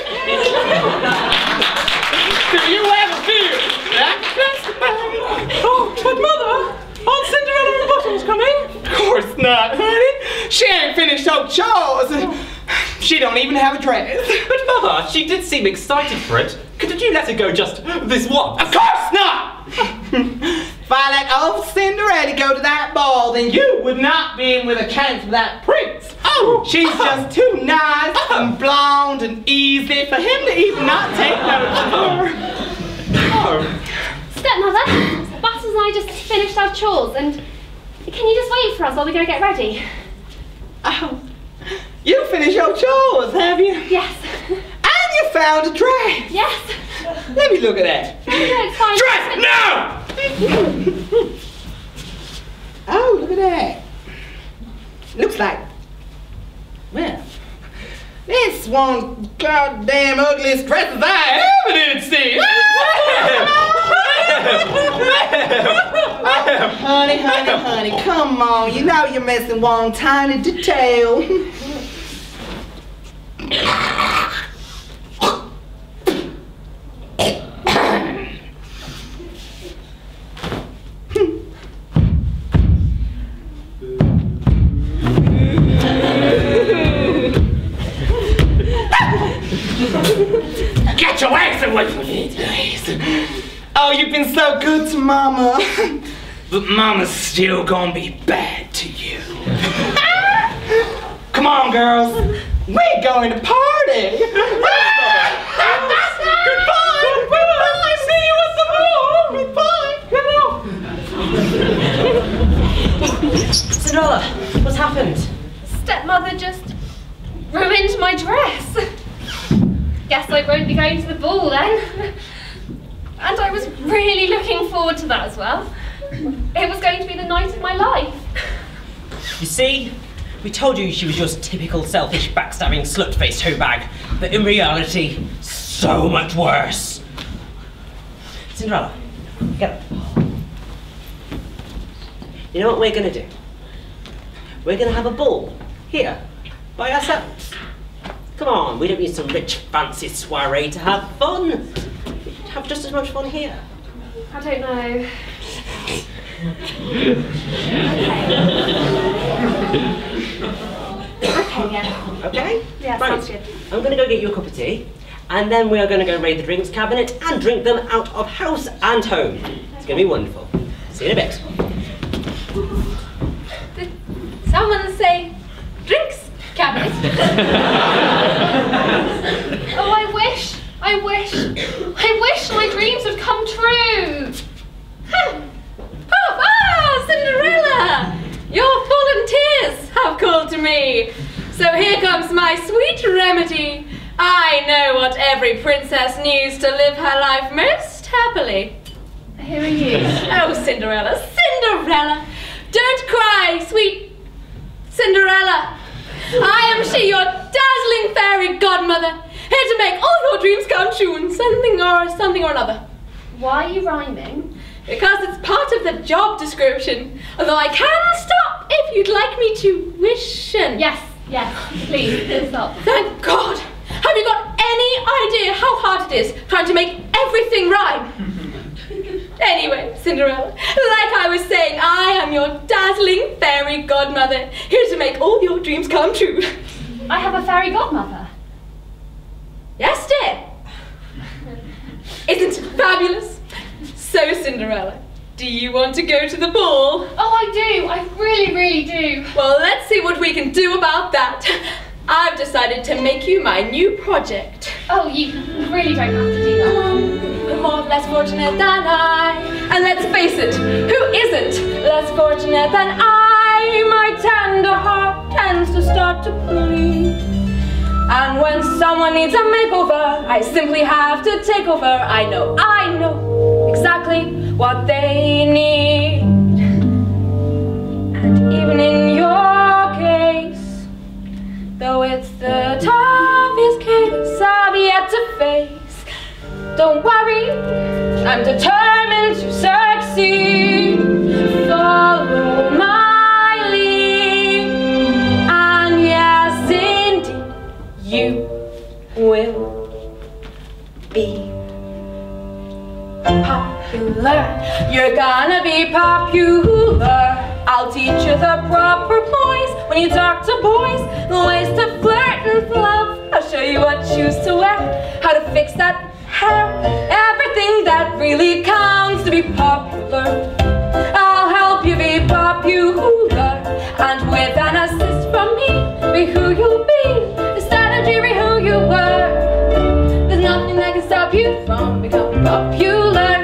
Do you ever feel that Christmas? Oh, but Mother, aren't Cinderella and Buttons coming? Of course not, honey. She ain't finished her chores. She don't even have a dress. But Mother, she did seem excited for it. Couldn't you let her go just this once? Of course not! If I let old Cinderella go to that ball, then you would not be in with a chance with that prince. Oh, she's just too nice and blonde and easy for him to even not take notice of her. Oh. Stepmother, Buttons and I just finished our chores, and can you just wait for us while we go get ready? Oh, you finished your chores, have you? Yes. And you found a dress. Yes. Let me look at that. No, it's fine. Dress, no! Oh, look at that. Looks like... Well, this one goddamn ugliest dresses I ever did see. Honey, come on. You know you're missing one tiny detail. Get your ass away from me, please. Oh, you've been so good to Mama. But Mama's still gonna be bad to you. Come on, girls. We're going to party. Goodbye. Goodbye. See you at the ball. Goodbye. Cinderella, what's happened? Stepmother just ruined my dress. Guess I won't be going to the ball then. And I was really looking forward to that as well. It was going to be the night of my life. You see, we told you she was your typical selfish, backstabbing, slut-faced hoe bag, but in reality, so much worse. Cinderella, get up. You know what we're going to do? We're going to have a ball, here, by ourselves. Come on, we don't need some rich, fancy soiree to have fun. We should have just as much fun here. I don't know. Okay, yeah. Okay? Yeah, right. sounds good. I'm going to go get you a cup of tea, and then we are going to go raid the drinks cabinet and drink them out of house and home. It's going to be wonderful. See you in a bit. Did someone say drinks cabinet? Oh, I wish my dreams would come true. Oh, Cinderella! Your volunteers have called to me. So here comes my sweet remedy. I know what every princess needs to live her life most happily. Who are you? Oh, Cinderella, Cinderella! Don't cry, sweet Cinderella. I am she, your dazzling fairy godmother, here to make all your dreams come true in something or another. Why are you rhyming? Because it's part of the job description, although I can stop if you'd like me to wish. Yes, please, stop. Thank God! Have you got any idea how hard it is trying to make everything rhyme? Anyway, Cinderella, like I was saying, I am your dazzling fairy godmother, here to make all your dreams come true. I have a fairy godmother. Yes, dear. Isn't it fabulous? So, Cinderella, do you want to go to the ball? Oh, I do. I really, really do. Well, let's see what we can do about that. I've decided to make you my new project. Oh, you really don't have to do that. More less fortunate than I. And let's face it, who isn't less fortunate than I? My tender heart tends to start to bleed. And when someone needs a makeover, I simply have to take over. I know exactly what they need. And even in your case, though it's the toughest case I've yet to face, don't worry, I'm determined to succeed. Follow my lead, and yes, indeed, you will be popular. You're gonna be popular. I'll teach you the proper poise when you talk to boys, the ways to flirt and love. I'll show you what shoes to wear, how to fix that hair, everything that really counts to be popular. I'll help you be popular, and with an assist from me, be who you'll be instead of dreaming who you were. There's nothing that can stop you from becoming popular.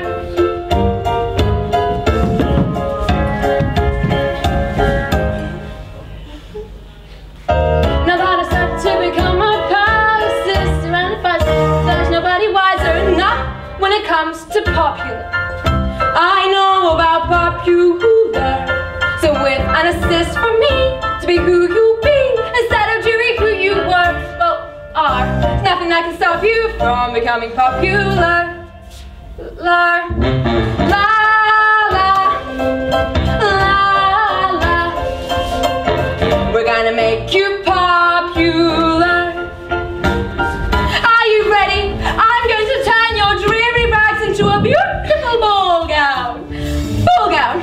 Now that I start to become a sister and a fighter, there's nobody wiser, not when it comes to popular. I know about popular, so with an assist from me to be who you be instead of dreaming who you were, well, are. There's nothing that can stop you from becoming popular. La, la, la, la, la. We're gonna make you popular. Are you ready? I'm going to turn your dreary rags into a beautiful ball gown. Ball gown.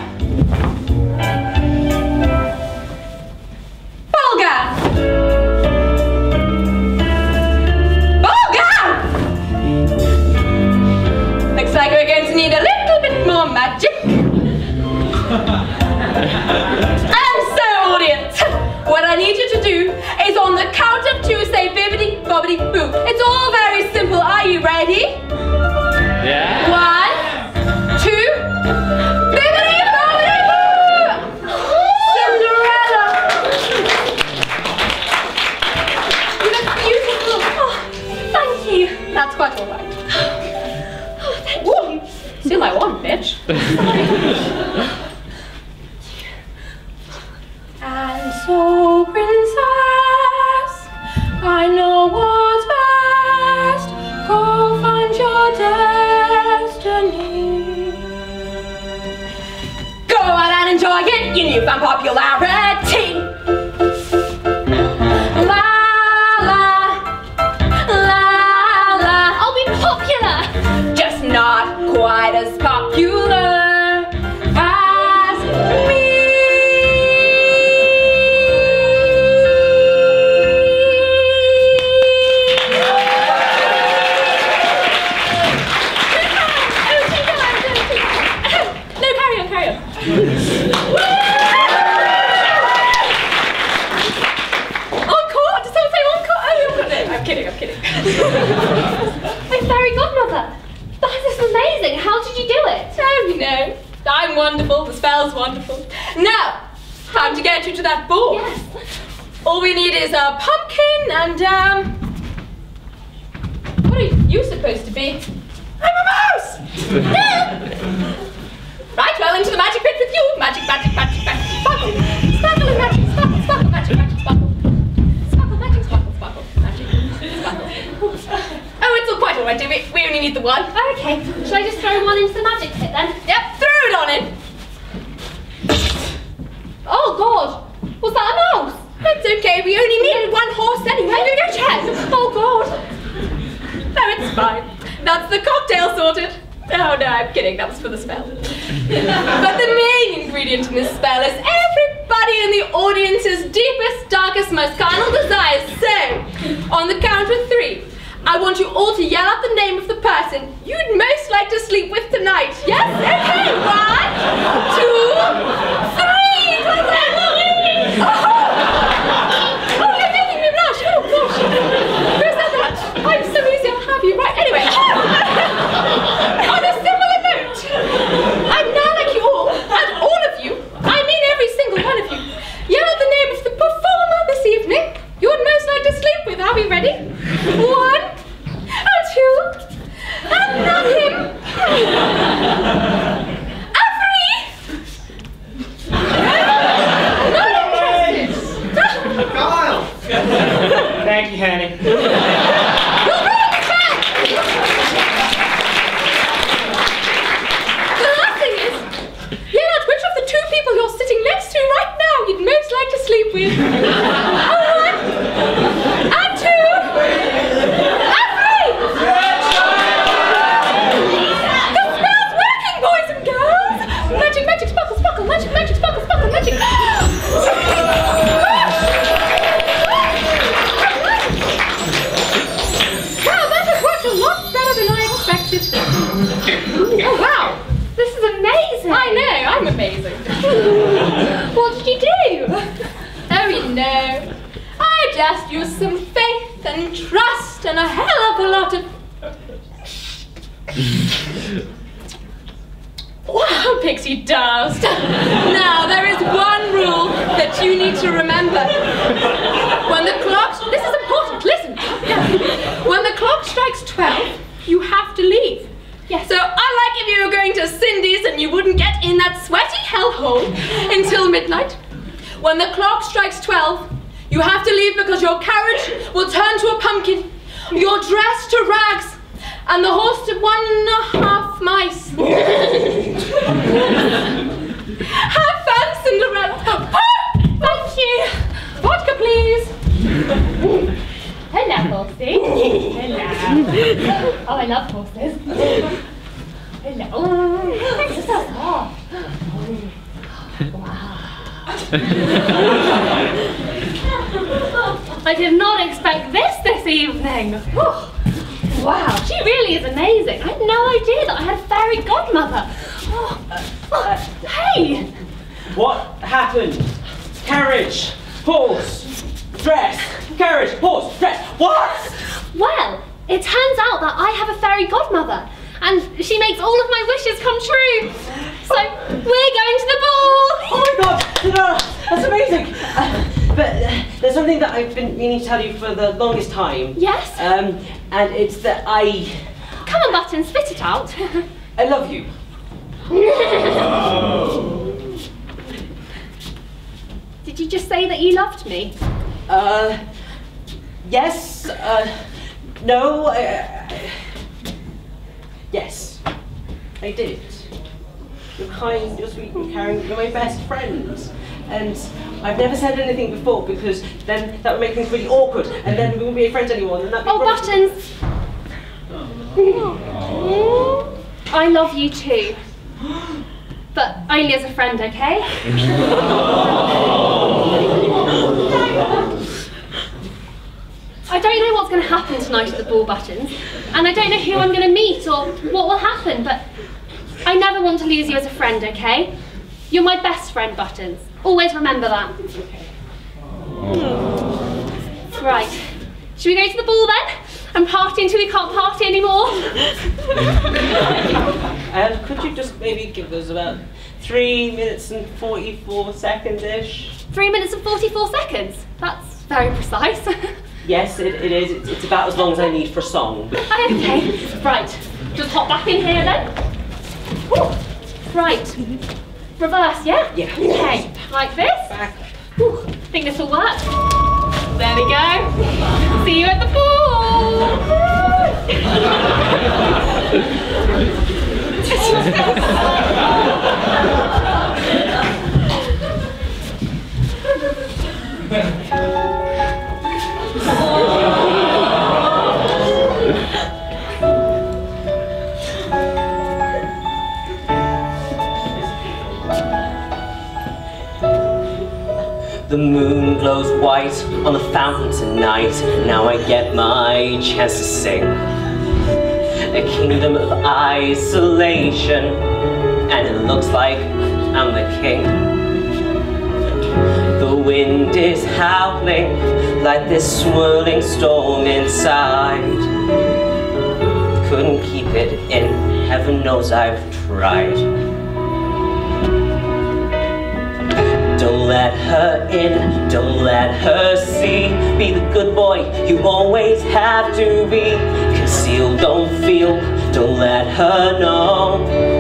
Ball gown. Ball gown. Looks like we're going to need a little bit more magic. And so, audience, what I need you to do is on the count of 2 say bibbidi bobbidi boo. It's all very simple. Are you ready? Yeah. 1, 2, bibbidi bobbidi boo! Cinderella! You look beautiful. Oh, thank you. That's quite all right. Oh, thank you. Still I want, bitch. And so, princess, I know what's best. Go find your destiny. Go out and enjoy it, your newfound popularity. La la, la la. I'll be popular. Just not quite as popular as me. Encore? Did someone say encore? Oh, I'm kidding. I'm fairy godmother. That is amazing. How did you do it? Oh, you know, I'm wonderful. The spell's wonderful. Now, time to get you to that ball. Yes. All we need is a pumpkin and what are you supposed to be? I'm a mouse. Right, well, into the magic pit with you. Magic, magic, magic, magic, sparkle. Sparkle and magic, sparkle, sparkle, magic, magic, sparkle. Sparkle, magic, sparkle, sparkle, magic, sparkle. Oh, it's all quite all right, dear. We only need the one. Okay. Shall I just throw one into the magic pit then? Yep, throw it on in. Oh God! Was that a mouse? It's okay, we only needed one horse anyway. Maybe go check. Oh God! No, it's fine. That's the cocktail sorted. Oh no, I'm kidding, that was for the spell. But the main ingredient in this spell is everybody in the audience's deepest, darkest, most carnal desires. So, on the count of 3, I want you all to yell out the name of the person you'd most like to sleep with tonight. Yes? Okay, 1, 2, 3! Oh, you're making me blush. Oh gosh. Who said that? I'm so easy, I'll have you. Right, anyway. On a similar note, I'd now like you all, and all of you, I mean every single one of you, yell out the name of the performer this evening you'd most like to sleep with. Are we ready? 1, 2, and not him. A 3. Not interested. Kyle! Thank you, honey. You're wrong, Jack. The last thing is, yell out which of the 2 people you're sitting next to right now you'd most like to sleep with. 1, and 2, and 3. The spell's working, boys and girls. Magic, magic, sparkle, sparkle, magic, magic, sparkle, sparkle, magic. Wow, that has worked a lot better than I expected. Oh wow, This is amazing. I know, I'm amazing. What did you do? Oh, you know, I just used some faith and trust and a hell of a lot of... Wow, pixie dust. Now, there is one rule that you need to remember. When the clock... This is important, listen. When the clock strikes 12, you have to leave. Yes. So, unlike if you were going to Cindy's and you wouldn't get in that sweaty hellhole until midnight, when the clock strikes 12, you have to leave because your carriage will turn to a pumpkin, your dress to rags, and the horse to 1.5 mice. Have fun, Cinderella. Thank you. Vodka, please. Hello, horsey. Hello. Oh, I love horses. Hello. Thanks for so soft. Wow. I did not expect this evening. Wow, she really is amazing. I had no idea that I had a fairy godmother. Hey! What happened? Carriage, horse, dress, carriage, horse, dress. What? Well, it turns out that I have a fairy godmother, and she makes all of my wishes come true. So we're going to the ball. Oh my God, Cinderella, that's amazing. But there's something that I've been meaning to tell you for the longest time. Yes? And it's that Come on, Button, spit it out. I love you. Did you just say that you loved me? Yes, no, yes, I did. You're kind, you're sweet, you're caring, you're my best friend. And I've never said anything before because then that would make things really awkward and then we wouldn't be friends anymore. And that'd be Buttons! I love you too. But only as a friend, okay? I don't know what's going to happen tonight at the ball, Buttons, and I don't know who I'm going to meet or what will happen, but I never want to lose you as a friend, okay? You're my best friend, Buttons. Always remember that. Right. Should we go to the ball then? And party until we can't party anymore? Could you just maybe give us about 3 minutes and 44 seconds-ish? 3 minutes and 44 seconds? That's very precise. Yes, it is. It's about as long as I need for a song. Okay, right. Just hop back in here then. Ooh. Right. Reverse, yeah? Yeah. Okay, like this. Back. Ooh, I think this will work. There we go. See you at the pool. The moon glows white on the fountain tonight. Now I get my chance to sing. A kingdom of isolation, and it looks like I'm the king. The wind is howling like this swirling storm inside. Couldn't keep it in, heaven knows I've tried. Don't let her in, don't let her see. Be the good boy you always have to be. Conceal, don't feel, don't let her know.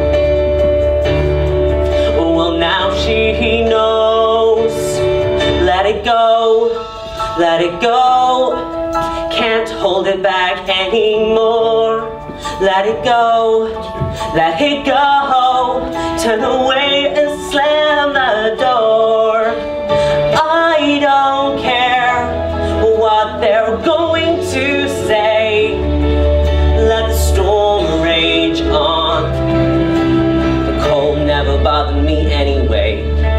Well, now she knows. Let it go, let it go. Can't hold it back anymore. Let it go, let it go. Turn away and slam the door. I don't care what they're going to say. Let the storm rage on. The cold never bothered me anyway.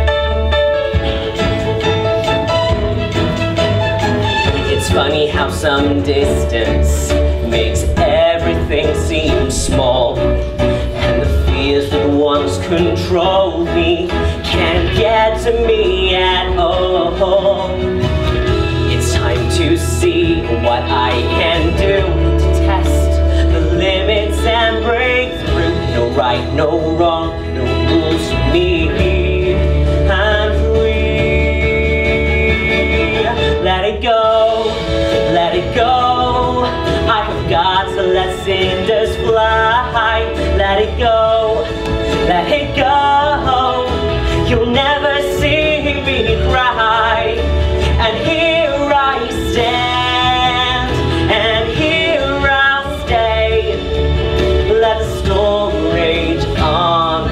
It's funny how some distance makes everything seem small. And the fears that once controlled me can't get to me at all. It's time to see what I can do to test the limits and break through. No right, no wrong, no rules for me. I'm free. Let it go, let it go. I've got to let cinders fly. Let it go, let it go. You'll never see me cry. And here I stand, and here I'll stay. Let the storm rage on.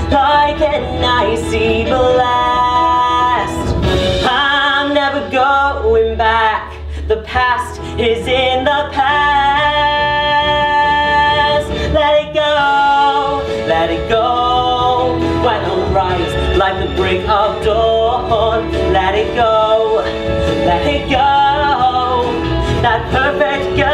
like an icy blast. I'm never going back. The past is in the past. Let it go, let it go. When I rise like the break of dawn. Let it go, let it go. That perfect girl.